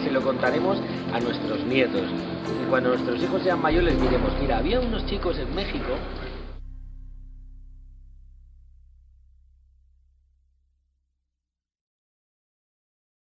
se lo contaremos a nuestros nietos. Y cuando nuestros hijos sean mayores diremos, mira, había unos chicos en México